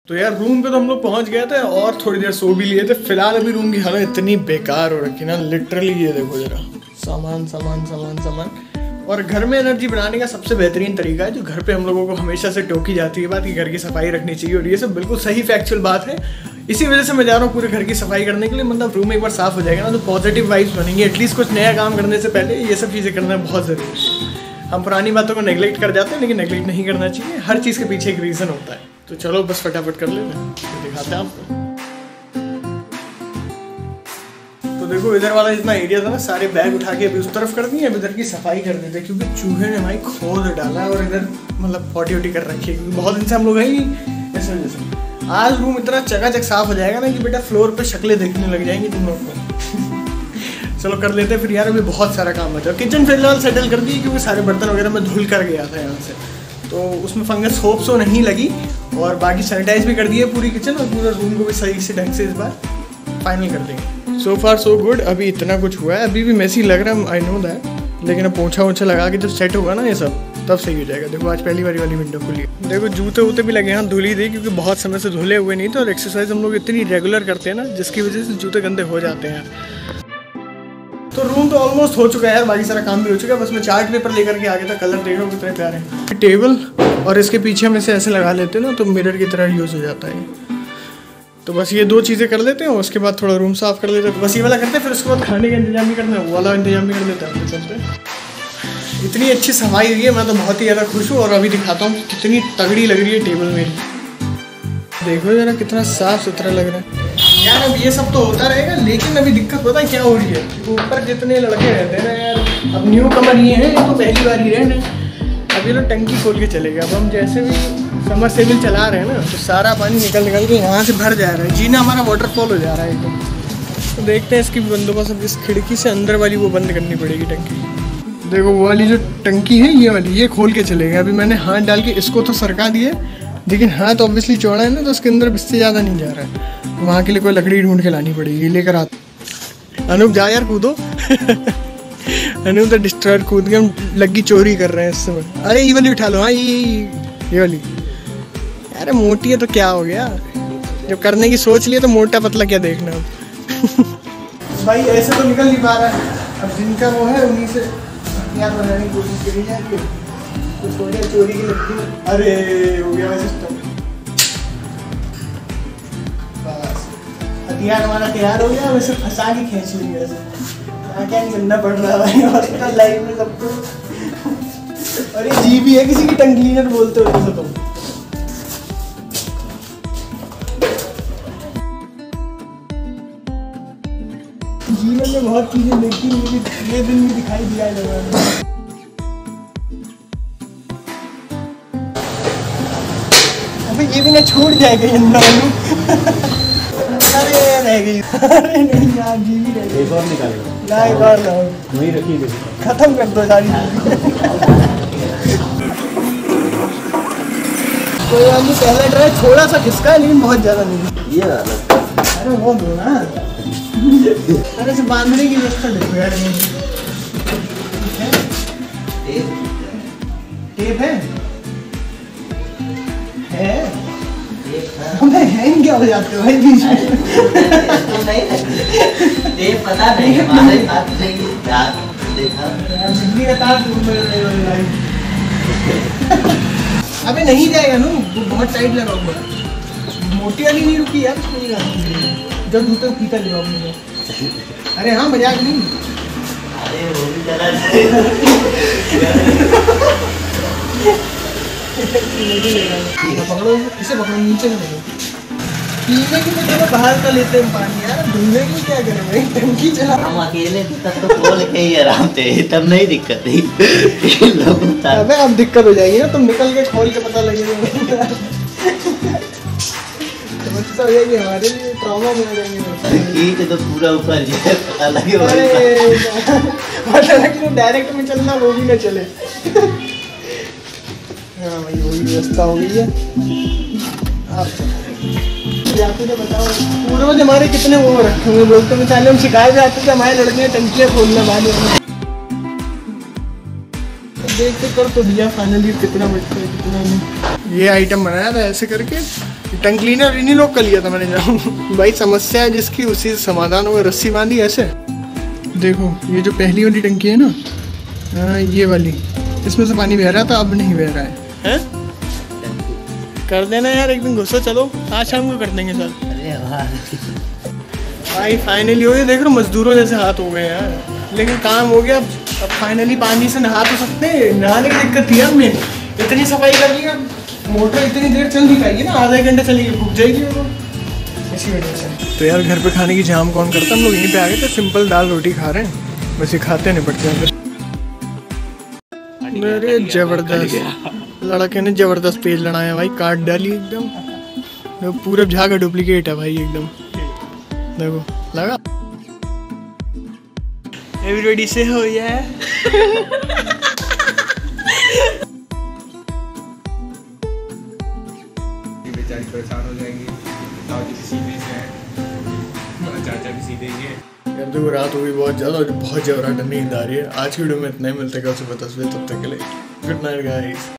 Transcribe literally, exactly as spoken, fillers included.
तो यार रूम पे तो हम लोग पहुंच गए थे और थोड़ी देर सो भी लिए थे। फिलहाल अभी रूम की हालत इतनी बेकार हो रखी ना, लिटरली ये देखो जरा, सामान सामान सामान सामान। और घर में एनर्जी बनाने का सबसे बेहतरीन तरीका है जो घर पे हम लोगों को हमेशा से टोकी जाती है बात कि घर की सफाई रखनी चाहिए, और ये सब बिल्कुल सही फैक्चुअल बात है। इसी वजह से मैं जा रहा हूँ पूरे घर की सफाई करने के लिए। मतलब रूम एक बार साफ हो जाएगा ना तो पॉजिटिव वाइब्स बनेंगे। एटलीस्ट कुछ नया काम करने से पहले ये सब चीज़ें करना बहुत ज़रूरी है। हम पुरानी बातों को नेगलेक्ट कर जाते हैं, लेकिन नेगलेक्ट नहीं करना चाहिए। हर चीज़ के पीछे एक रीज़न होता है। तो चलो बस फटाफट कर लेते हैं, तो दिखाते हैं आपको। तो देखो इधर वाला जितना एरिया था ना, सारे बैग उठा के अभी उस तरफ कर दिए, अब इधर की सफाई कर देते क्योंकि चूहे ने भाई खोद डाला है और इधर मतलब पॉटी वोटी कर रखी है क्योंकि बहुत दिन से हम लोग हैं ही इस वजह से। आज रूम इतना चकाचक साफ हो जाएगा ना कि बेटा फ्लोर पे शक्लें देखने लग जाएंगी तुम लोग को। चलो कर लेते हैं फिर यार, अभी बहुत सारा काम बचा। किचन फिलहाल सेटल कर दी क्योंकि सारे बर्तन वगैरह मैं धुल कर गया था यहाँ से, तो उसमें फंगस होप सो नहीं लगी। और बाकी सैनिटाइज भी कर दिए पूरी किचन, और पूरा रूम को भी सही से ढंग से इस बार फाइनल कर देंगे। So far so good. अभी इतना कुछ हुआ है, अभी भी मैसी लग रहा है, आई नो दैट, लेकिन अब पोछा वोछा लगा के जब सेट होगा ना ये सब तब सही हो जाएगा। देखो आज पहली बारी वाली विंडो खुली है। देखो जूते वूते भी लगे हैं, धुल ही दी क्योंकि बहुत समय से धुले हुए नहीं थे, और एक्सरसाइज हम लोग इतनी रेगुलर करते हैं ना जिसकी वजह से जूते गंदे हो जाते हैं। तो रूम तो ऑलमोस्ट हो चुका है यार, बाकी सारा काम भी हो चुका है। बस मैं चार्ट पेपर लेकर के आ गया था। कलर देखो कितने प्यारे हैं। टेबल और इसके पीछे हम इसे ऐसे लगा लेते हैं ना तो मिरर की तरह यूज़ हो जाता है। तो बस ये दो चीज़ें कर लेते हैं, उसके बाद थोड़ा रूम साफ़ कर लेते हैं। बस ये वाला करते हैं, फिर उसके बाद खाने का इंतजाम भी करना है, वो वाला इंतजाम भी कर लेते हैं। अपने चलते हैं। इतनी अच्छी सफाई हुई है, मैं तो बहुत ही ज़्यादा खुश हूँ। और अभी दिखाता हूँ कितनी तगड़ी लग रही है टेबल मेरी। देखो जरा कितना साफ़ सुथरा लग रहा है यार। अब ये सब तो होता रहेगा, लेकिन अभी दिक्कत पता है क्या हो रही है, ऊपर जितने लड़के रहते हैं ना यार, अब न्यू कमर ये हैं, ये तो पहली बार ही रहे हैं। अब ये लोग टंकी खोल के चले गए। अब हम जैसे भी समर सेविल चला रहे हैं ना तो सारा पानी निकल निकल के यहाँ से भर जा रहा है। जीना हमारा वाटरफॉल हो जा रहा है एकदम। तो देखते हैं इसकी बंदोबस्त। अब इस खिड़की से अंदर वाली वो बंद करनी पड़ेगी टंकी। देखो वो वाली जो टंकी है ये वाली, ये खोल के चले गए। अभी मैंने हाथ डाल के इसको तो सरका दिया, लेकिन हाथ ऑब्वियसली चौड़ा है ना तो उसके अंदर इससे ज़्यादा नहीं जा रहा है। वहाँ के लिए कोई लकड़ी ढूंढ के लानी पड़ेगी, लेकर आते। अनूप जा यार कूदो। अनूप तो डिस्ट्रॉयर कूद के हम लग्गी चोरी कर रहे हैं इस समय। अरे ये वाली उठा लो। हाँ ये ये वाली। अरे मोटी है तो क्या हो गया, जब करने की सोच लिया तो मोटा पतला क्या देखना। भाई ऐसे तो निकल नहीं पा रहा है। अब जिनका वो है उन्हीं से हथियार बनाने की कोशिश करी जाए कि कुछ हो जाए चोरी की लग्गी। अरे हो गया सिस्टम, बस हथियार हमारा तैयार हो गया। वैसे फंसा के खींच ली वैसे क्या निकलना पड़ रहा है हॉस्पिटल लाइफ में सबको। और ये जी भी है किसी की टंग क्लीनर बोलते हो जैसे तुम। जीवन में बहुत चीजें देखी, ये दिन भी दिखाई दिया है। अबे ये भी ना छूट जाएगा ये नानू। अरे रह गई। अरे नहीं यार जी भी रह गई। एक और निकालेगा ना, एक और लाओ, वही रखी गई, खत्म कर दो सारी। कोई आदमी पहला ट्राई थोड़ा सा खिसका है लेकिन बहुत ज्यादा नहीं। ये वाला अरे वो दो ना। अरे से बांधने की व्यवस्था देखो यार। टेप टेप है है हमें हैंग क्या हो जाते हो भाई बीच में। टेप पता नहीं हमारे साथ नहीं यार, देखा यार बिजली का तार दूर में भाई। अबे नहीं जाएगा ना, वो बहुत टाइट लगा हुआ है। मोटी वाली नहीं रुकी यार, उसमें नहीं जाती जब दूसरे फीता ले अपने। अरे हाँ मजाक नहीं। अरे वो भी चला पकड़ो इसे, पकड़ो नीचे में। पीने की तो बाहर का लेते हैं पानी यार, धुलने की क्या करें भाई, टंकी चला। हम अकेले तब तो खोल के ही आराम थे, तब नहीं दिक्कत थी। अबे अब दिक्कत हो जाएगी ना, तुम निकल के खोल के पता लगेगा। समस्या हो जाएगी हमारे लिए, ट्रॉमा में आ जाएंगे। तो पूरा ऊपर पता लगे। अरे डायरेक्ट में चलना वो भी ना चले। हाँ भाई वही व्यवस्था हो गई है। आप आपको तो बताओ पूर्वज हमारे कितने वो रखे हुए लोग, तो मिसाले हम शिकायत में आते थे हमारे लड़के टंकियाँ खोलने वाले। देख के कर तो दिया फाइनली कितना बचता है कितना नहीं। ये आइटम बनाया था ऐसे करके, टंग क्लीनर इन्हीं लोग का लिया था मैंने जब। भाई समस्या है जिसकी उसी से समाधान होगा, रस्सी बांधी ऐसे। देखो ये जो पहली वाली टंकी है ना, आ, ये वाली, इसमें से पानी बह रहा था, अब नहीं बह रहा है, है? कर देना यार एक दिन घुसो, चलो आज शाम को कर देंगे सर। अरे वाह भाई फाइनली हो गया, देख रहे हो मजदूरों जैसे हाथ हो गए यार, लेकिन काम हो गया। अब फाइनली पानी से नहा तो सकते हैं, नहाने की दिक्कत थी हमें, इतनी सफाई कर ली, अब मोटर इतनी देर चल नहीं पाएगी ना, आधा एक घंटा चलेगी, भूख जाएगी वो, इसी वजह से। तो यार घर पे खाने की जाम कौन करता, हम लोग यहीं पे आ गए थे, सिंपल दाल रोटी खा रहे हैं, वैसे खाते नहीं पड़ते हैं। मेरे जबरदस्त लड़के ने जबरदस्त पेज लड़ाया भाई, काट डाली एकदम, पूरा झागा डुप्लीकेट है भाई एकदम। देखो लगा एवरीबॉडी से हो या बेचारी परेशान हो जाएंगी, दादी भी सीधे से हैं, चाचा भी सीधे ही है। यार देखो रात हो गई बहुत ज़्यादा, बहुत जबरदस्त नींद आ रही है। आज की वीडियो में इतना ही, मिलते हैं कल सुबह दस बजे, तब तक के लिए गुड नाइट गाइस।